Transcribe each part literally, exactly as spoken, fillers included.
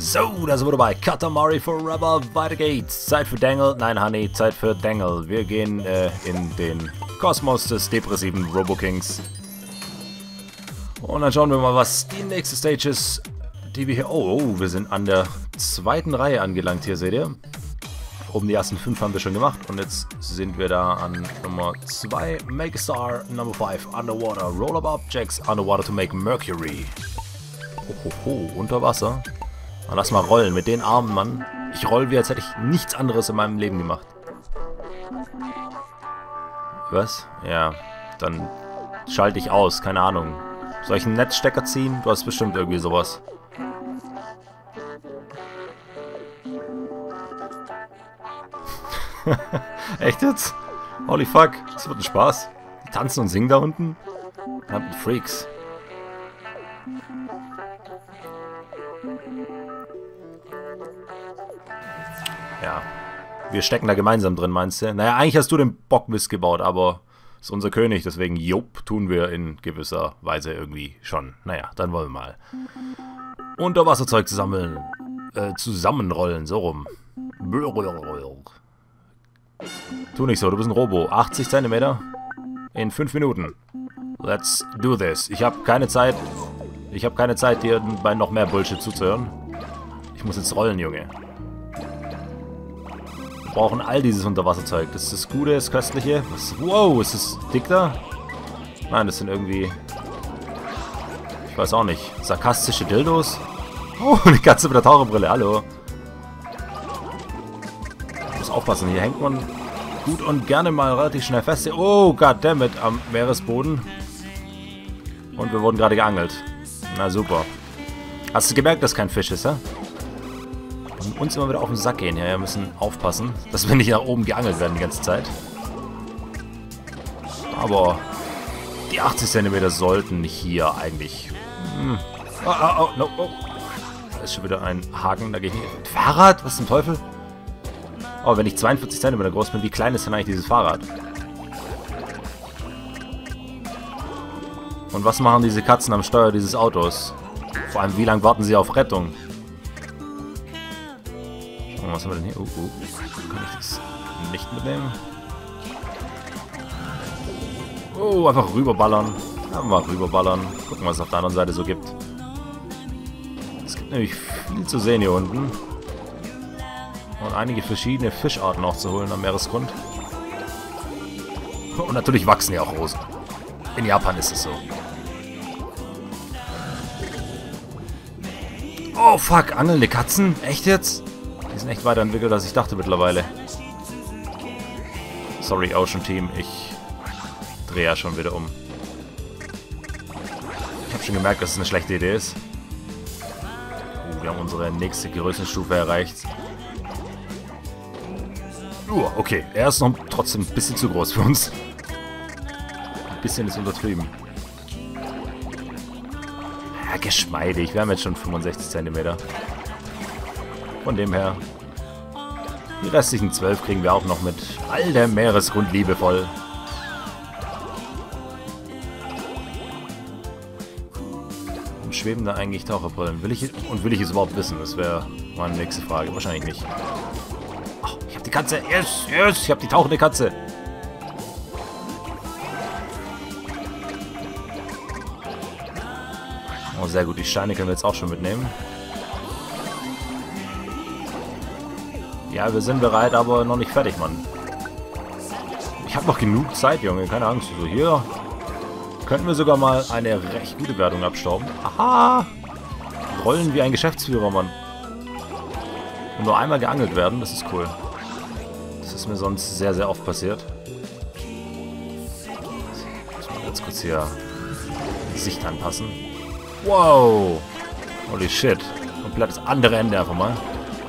So, da sind wir dabei. Katamari Forever. Weiter geht's. Zeit für Dangle. Nein, Honey, Zeit für Dangle. Wir gehen äh, in den Kosmos des depressiven Robo-Kings. Und dann schauen wir mal, was die nächste Stage ist, die wir hier... Oh, oh, wir sind an der zweiten Reihe angelangt hier, seht ihr? Oben die ersten fünf haben wir schon gemacht. Und jetzt sind wir da an Nummer zwei. Make a Star. Number five. Underwater. Roll up objects underwater to make Mercury. Hohoho, unter Wasser. Na, lass mal rollen mit den Armen, Mann. Ich roll wie als hätte ich nichts anderes in meinem Leben gemacht. Was? Ja, dann schalte ich aus, keine Ahnung. Soll ich einen Netzstecker ziehen? Du hast bestimmt irgendwie sowas. Echt jetzt? Holy fuck, das wird ein Spaß. Die tanzen und singen da unten. Verdammt Freaks. Ja, wir stecken da gemeinsam drin, meinst du? Naja, eigentlich hast du den Bock missgebaut, aber ist unser König, deswegen, jupp, tun wir in gewisser Weise irgendwie schon. Naja, dann wollen wir mal. Unterwasserzeug zusammen, äh, zusammenrollen, so rum. Tu nicht so, du bist ein Robo. achtzig Zentimeter in fünf Minuten. Let's do this. Ich habe keine Zeit, ich habe keine Zeit, dir bei noch mehr Bullshit zuzuhören. Ich muss jetzt rollen, Junge. Wir brauchen all dieses Unterwasserzeug. Das ist das Gute, das Köstliche. Was, wow, ist das dick da? Nein, das sind irgendwie... Ich weiß auch nicht. Sarkastische Dildos? Oh, die Katze mit der Taucherbrille, hallo. Ich muss aufpassen, hier hängt man gut und gerne mal relativ schnell fest. Oh, goddammit, am Meeresboden. Und wir wurden gerade geangelt. Na super. Hast du gemerkt, dass kein Fisch ist, hä? Und uns immer wieder auf den Sack gehen. Ja, wir müssen aufpassen, dass wir nicht nach oben geangelt werden die ganze Zeit. Aber die achtzig Zentimeter sollten hier eigentlich... Hm. Oh, oh, oh, no, oh. Da ist schon wieder ein Haken, da gehe ich nicht... Fahrrad? Was zum Teufel? Oh, wenn ich zweiundvierzig Zentimeter groß bin, wie klein ist denn eigentlich dieses Fahrrad? Und was machen diese Katzen am Steuer dieses Autos? Vor allem, wie lange warten sie auf Rettung? Oh, was haben wir denn hier? Uh, uh. Kann ich das nicht mitnehmen? Oh, einfach rüberballern. Einfach rüberballern. Gucken, was es auf der anderen Seite so gibt. Es gibt nämlich viel zu sehen hier unten. Und einige verschiedene Fischarten auch zu holen am Meeresgrund. Und natürlich wachsen ja auch Rosen. In Japan ist es so. Oh fuck, angelnde Katzen? Echt jetzt? Die sind echt weiterentwickelt, als ich dachte mittlerweile. Sorry, Ocean Team, ich drehe ja schon wieder um. Ich habe schon gemerkt, dass es eine schlechte Idee ist. Uh, wir haben unsere nächste Größenstufe erreicht. Uh, okay, er ist noch trotzdem ein bisschen zu groß für uns. Ein bisschen ist untertrieben. Ja, geschmeidig. Wir haben jetzt schon fünfundsechzig Zentimeter. Von dem her. Die restlichen zwölf kriegen wir auch noch mit all der Meeresgrund liebevoll. Und schweben da eigentlich Taucherbrillen? Will ich, und will ich es überhaupt wissen? Das wäre meine nächste Frage. Wahrscheinlich nicht. Ach, ich habe die Katze. Yes, yes, ich habe die tauchende Katze. Oh, sehr gut. Die Steine können wir jetzt auch schon mitnehmen. Ja, wir sind bereit, aber noch nicht fertig, Mann. Ich habe noch genug Zeit, Junge. Keine Angst. So, hier könnten wir sogar mal eine recht gute Wertung abstauben. Aha! Rollen wie ein Geschäftsführer, Mann. Und nur einmal geangelt werden, das ist cool. Das ist mir sonst sehr, sehr oft passiert. Muss mal ganz kurz hier die Sicht anpassen. Wow! Holy shit. Komplett das andere Ende einfach mal.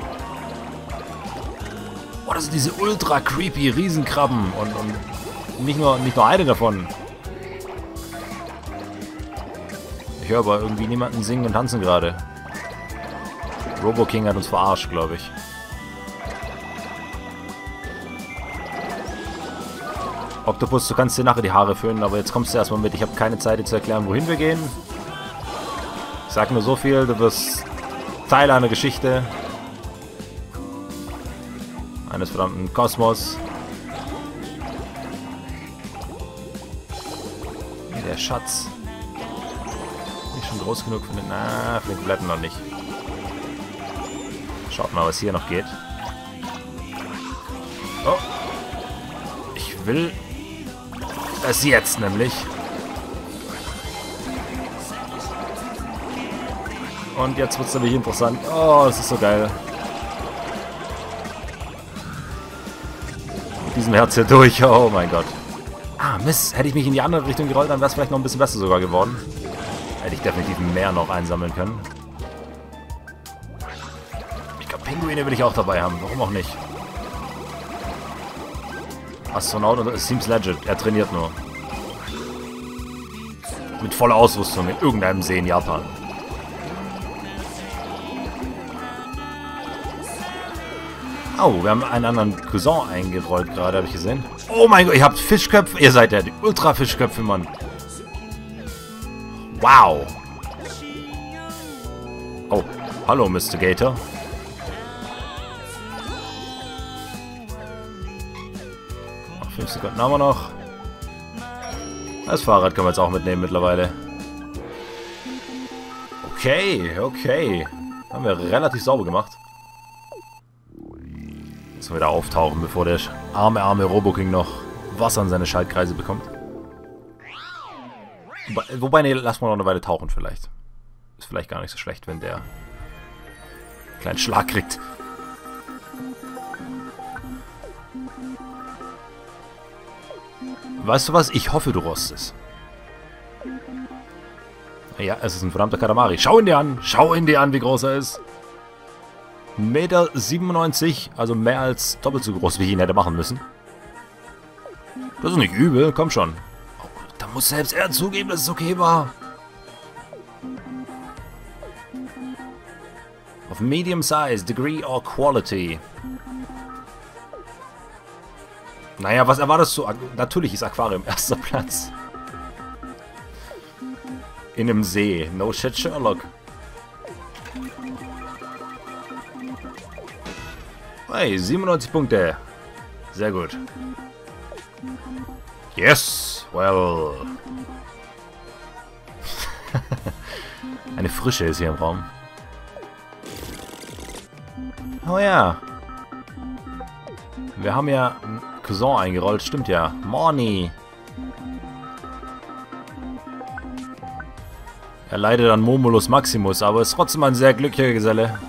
Oh, das sind diese ultra creepy Riesenkrabben. Und, und nicht, nur, nicht nur eine davon. Ich höre aber irgendwie niemanden singen und tanzen gerade. Robo King hat uns verarscht, glaube ich. Oktopus, du kannst dir nachher die Haare föhnen, aber jetzt kommst du erstmal mit. Ich habe keine Zeit, dir zu erklären, wohin wir gehen. Ich sag nur so viel, du wirst Teil einer Geschichte. Eines verdammten Kosmos. Der Schatz. Nicht schon groß genug für den... Na, für den kompletten noch nicht. Schaut mal, was hier noch geht. Oh. Ich will es jetzt nämlich. Und jetzt wird es nämlich interessant. Oh, das ist so geil. Mit diesem Herz hier durch. Oh mein Gott. Ah, Mist. Hätte ich mich in die andere Richtung gerollt, dann wäre es vielleicht noch ein bisschen besser sogar geworden. Hätte ich definitiv mehr noch einsammeln können. Ich glaube, Pinguine will ich auch dabei haben. Warum auch nicht? Astronaut und es seems legit. Er trainiert nur. Mit voller Ausrüstung in irgendeinem See in Japan. Oh, wir haben einen anderen Cousin eingerollt gerade, habe ich gesehen. Oh mein Gott, ihr habt Fischköpfe. Ihr seid ja die Ultra-Fischköpfe, Mann. Wow. Oh, hallo, Mister Gator. Noch fünf Sekunden haben wir noch. Das Fahrrad können wir jetzt auch mitnehmen mittlerweile. Okay, okay. Haben wir relativ sauber gemacht. Jetzt wieder auftauchen, bevor der arme, arme Roboking noch Wasser in seine Schaltkreise bekommt. Wobei, wobei nee, lassen wir noch eine Weile tauchen vielleicht. Ist vielleicht gar nicht so schlecht, wenn der einen kleinen Schlag kriegt. Weißt du was? Ich hoffe, du rostest. Ja, es ist ein verdammter Katamari. Schau ihn dir an! Schau ihn dir an, wie groß er ist! ein Meter siebenundneunzig, also mehr als doppelt so groß, wie ich ihn hätte machen müssen. Das ist nicht übel, komm schon. Oh, da muss selbst er zugeben, dass es okay war. Auf Medium Size, Degree or Quality. Naja, was erwartest du? Natürlich ist Aquarium erster Platz. In einem See. No shit, Sherlock. Hey, siebenundneunzig Punkte. Sehr gut. Yes, well. Eine Frische ist hier im Raum. Oh ja. Wir haben ja einen Cousin eingerollt, stimmt ja. Morny. Er leidet an Momulus Maximus, aber ist trotzdem ein sehr glücklicher Geselle.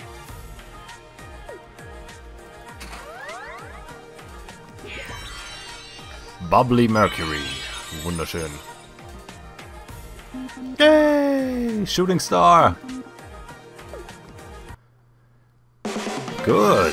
Bubbly Mercury. Wunderschön. Yay! Shooting Star. Gut.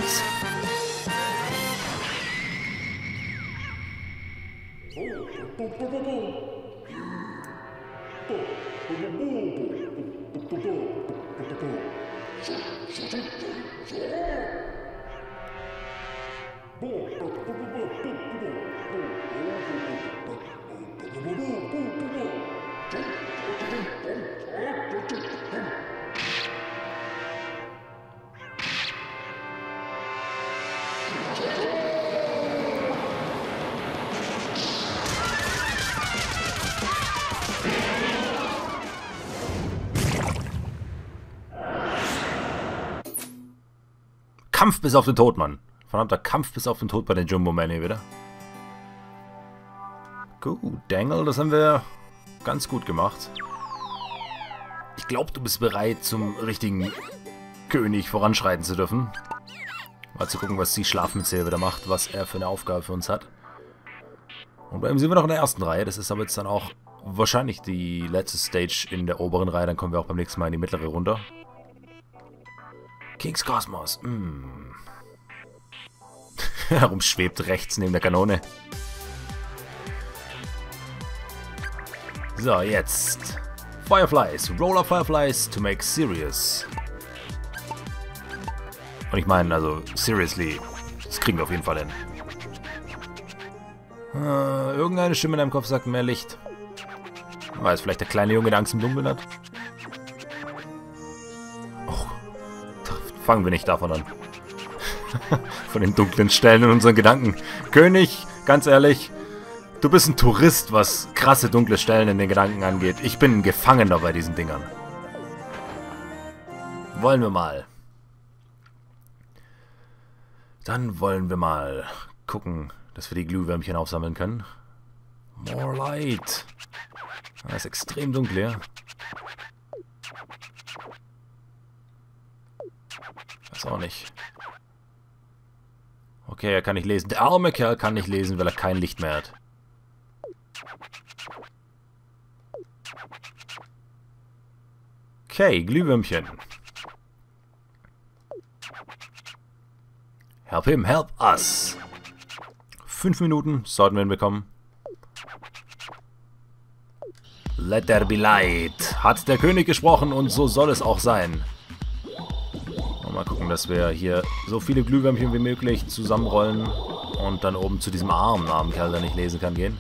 Kampf bis auf den Tod, Mann. Verdammter Kampf bis auf den Tod bei den Jumbo-Man hier wieder. Gut, Dangle, das haben wir ganz gut gemacht. Ich glaube, du bist bereit, zum richtigen König voranschreiten zu dürfen. Mal zu gucken, was die Schlafmütze wieder macht, was er für eine Aufgabe für uns hat. Und bei ihm sind wir noch in der ersten Reihe. Das ist aber jetzt dann auch wahrscheinlich die letzte Stage in der oberen Reihe. Dann kommen wir auch beim nächsten Mal in die mittlere runter. King's Cosmos. Mm. Herumschwebt rechts neben der Kanone. So, jetzt. Fireflies. Roller Fireflies to make serious. Und ich meine, also, seriously. Das kriegen wir auf jeden Fall hin. Äh, irgendeine Stimme in deinem Kopf sagt mehr Licht. Weiß vielleicht der kleine Junge, der Angst im Dunkeln hat. Och, fangen wir nicht davon an. Von den dunklen Stellen in unseren Gedanken. König, ganz ehrlich, du bist ein Tourist, was krasse dunkle Stellen in den Gedanken angeht. Ich bin ein Gefangener bei diesen Dingern. Wollen wir mal. Dann wollen wir mal gucken, dass wir die Glühwürmchen aufsammeln können. More light. Das ist extrem dunkel, ja. Weiß auch nicht. Okay, er kann nicht lesen. Der arme Kerl kann nicht lesen, weil er kein Licht mehr hat. Okay, Glühwürmchen. Help him, help us. Fünf Minuten sollten wir ihn bekommen. Let there be light. Hat der König gesprochen und so soll es auch sein. Mal gucken, dass wir hier so viele Glühwürmchen wie möglich zusammenrollen und dann oben zu diesem armen, armen Kerl, der nicht lesen kann, gehen.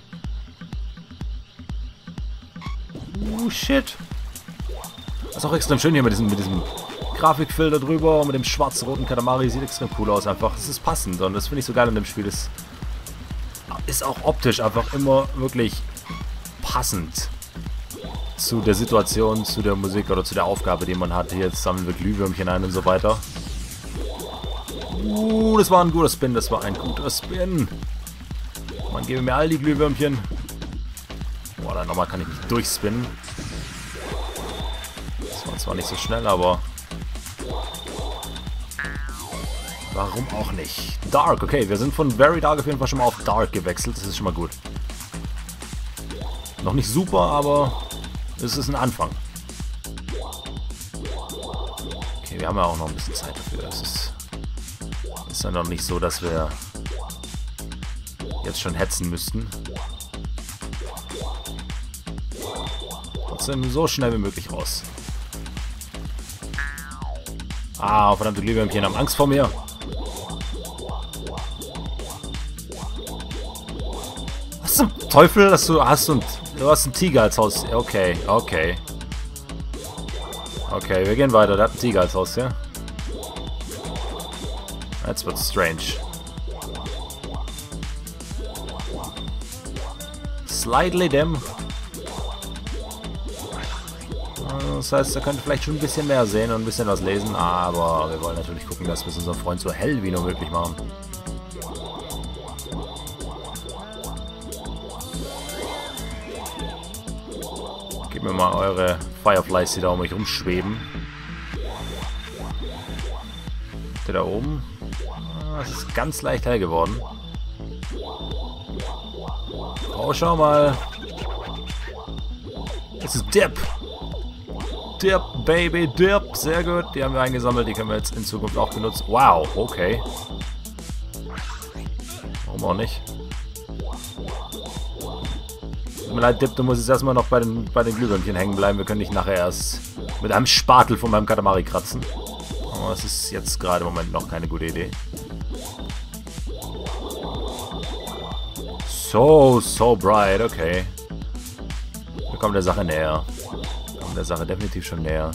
Oh, shit. Das ist auch extrem schön hier mit diesem, mit diesem Grafikfilter drüber und mit dem schwarz-roten Katamari. Sieht extrem cool aus einfach. Es ist passend und das finde ich so geil an dem Spiel. Das ist auch optisch einfach immer wirklich passend zu der Situation, zu der Musik oder zu der Aufgabe, die man hat. Hier jetzt sammeln wir Glühwürmchen ein und so weiter. Uh, das war ein guter Spin, das war ein guter Spin. Man gebe mir all die Glühwürmchen. Boah, dann nochmal kann ich mich durchspinnen. Das war zwar nicht so schnell, aber warum auch nicht? Dark, okay, wir sind von Very Dark auf jeden Fall schon mal auf Dark gewechselt. Das ist schon mal gut. Noch nicht super, aber es ist ein Anfang. Okay, wir haben ja auch noch ein bisschen Zeit dafür. Es ist, ist ja noch nicht so, dass wir jetzt schon hetzen müssten. Trotzdem so schnell wie möglich raus. Ah, verdammte Glühwürmchen haben Angst vor mir. Was zum Teufel? Hast du, hast du, ein, du hast einen Tiger als Haus. Okay, okay. Okay, wir gehen weiter. Der hat einen Tiger als Haus, ja? Jetzt wird's strange. Slightly dim. Das heißt, er könnte vielleicht schon ein bisschen mehr sehen und ein bisschen was lesen, aber wir wollen natürlich gucken, dass wir es unserem Freund so hell wie nur möglich machen. Gebt mir mal eure Fireflies, die da um mich rumschweben. Der da oben. Es ist ganz leicht hell geworden. Oh, schau mal. Das ist Dip. Dip, Baby, Dip. Sehr gut. Die haben wir eingesammelt. Die können wir jetzt in Zukunft auch benutzen. Wow, okay. Warum auch nicht? Tut mir leid, Dip, du musst jetzt erstmal noch bei den, bei den Glühwürmchen hängen bleiben. Wir können dich nachher erst mit einem Spatel von meinem Katamari kratzen. Aber das ist jetzt gerade im Moment noch keine gute Idee. So, so bright, okay. Wir kommen der Sache näher. Wir kommen der Sache definitiv schon näher.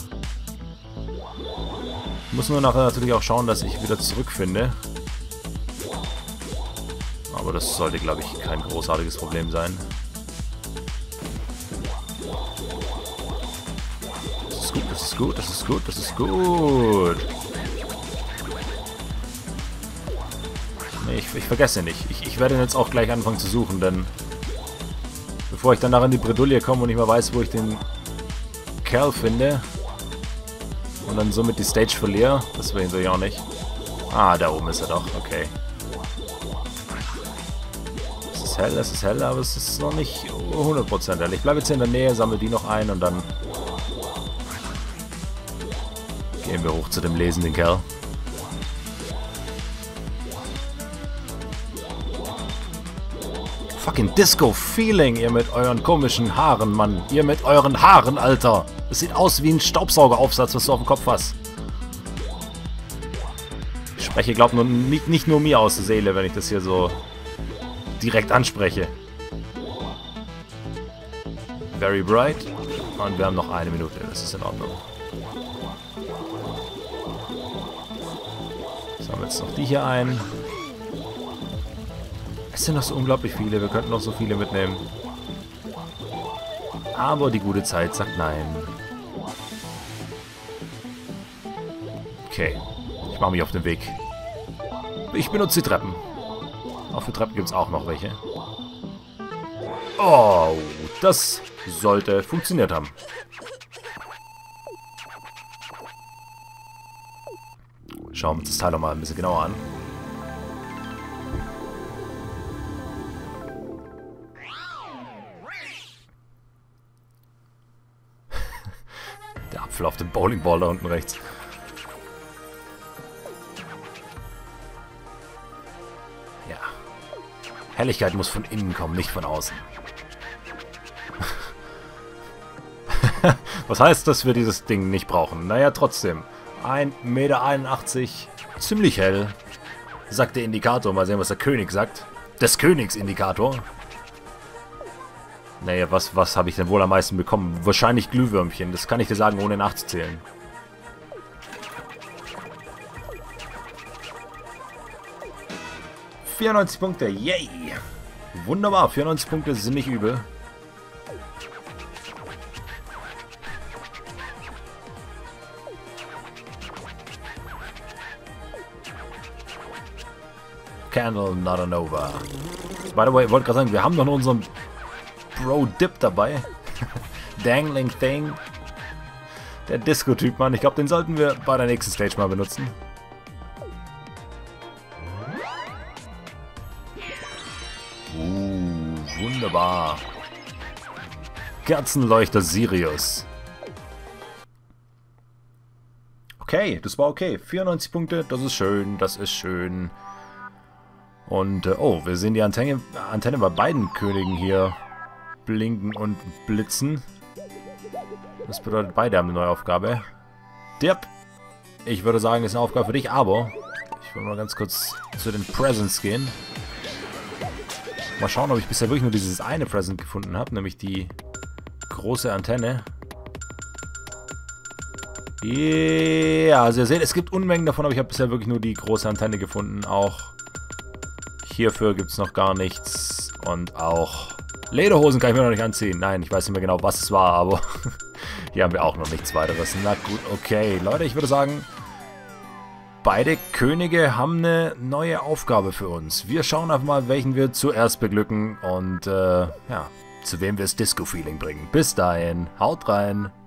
Ich muss nur nachher natürlich auch schauen, dass ich wieder zurückfinde. Aber das sollte, glaube ich, kein großartiges Problem sein. Das ist gut, das ist gut, das ist gut, das ist gut. Nee, ich, ich vergesse nicht. Ich, ich werde jetzt auch gleich anfangen zu suchen, denn bevor ich dann nachher in die Bredouille komme und nicht mehr weiß, wo ich den Kerl finde und dann somit die Stage verliere, das will ich natürlich auch nicht. Ah, da oben ist er doch, okay. Es ist hell, es ist hell, aber es ist noch nicht hundert Prozent hell. Ich bleibe jetzt hier in der Nähe, sammle die noch ein und dann gehen wir hoch zu dem lesenden Kerl. Fucking Disco-Feeling, ihr mit euren komischen Haaren, Mann. Ihr mit euren Haaren, Alter. Es sieht aus wie ein Staubsaugeraufsatz, was du auf dem Kopf hast. Ich spreche, glaub nur nicht, nicht nur mir aus der Seele, wenn ich das hier so direkt anspreche. Very bright. Und wir haben noch eine Minute, das ist in Ordnung. Sammeln jetzt noch die hier ein. Es sind noch so unglaublich viele. Wir könnten noch so viele mitnehmen. Aber die gute Zeit sagt nein. Okay. Ich mache mich auf den Weg. Ich benutze die Treppen. Auf den Treppen gibt es auch noch welche. Oh, das sollte funktioniert haben. Schauen wir uns das Teil noch mal ein bisschen genauer an. Der Apfel auf dem Bowlingball da unten rechts. Ja. Helligkeit muss von innen kommen, nicht von außen. Was heißt, dass wir dieses Ding nicht brauchen? Naja, trotzdem. ein Meter einundachtzig. Ziemlich hell. Sagt der Indikator. Mal sehen, was der König sagt. Des Königs Indikator. Naja, was, was habe ich denn wohl am meisten bekommen? Wahrscheinlich Glühwürmchen. Das kann ich dir sagen, ohne nachzuzählen. vierundneunzig Punkte. Yay! Wunderbar. vierundneunzig Punkte sind nicht übel. Candle, not a Nova. By the way, ich wollte gerade sagen, wir haben doch noch unseren Bro Dip dabei. Dangling Thing. Der Disco-Typ, Mann. Ich glaube, den sollten wir bei der nächsten Stage mal benutzen. Uh, wunderbar. Kerzenleuchter Sirius. Okay, das war okay. vierundneunzig Punkte, das ist schön, das ist schön. Und, äh, oh, wir sehen die Antenne, Antenne bei beiden Königen hier blinken und blitzen. Das bedeutet, beide haben eine neue Aufgabe. Dirp, ich würde sagen, das ist eine Aufgabe für dich, aber ich will mal ganz kurz zu den Presents gehen. Mal schauen, ob ich bisher wirklich nur dieses eine Present gefunden habe, nämlich die große Antenne. Ja, also ihr seht, es gibt Unmengen davon, aber ich habe bisher wirklich nur die große Antenne gefunden. Auch hierfür gibt es noch gar nichts. Und auch Lederhosen kann ich mir noch nicht anziehen. Nein, ich weiß nicht mehr genau, was es war, aber hier haben wir auch noch nichts weiteres. Na gut, okay. Leute, ich würde sagen, beide Könige haben eine neue Aufgabe für uns. Wir schauen einfach mal, welchen wir zuerst beglücken und äh, ja, zu wem wir das Disco-Feeling bringen. Bis dahin, haut rein.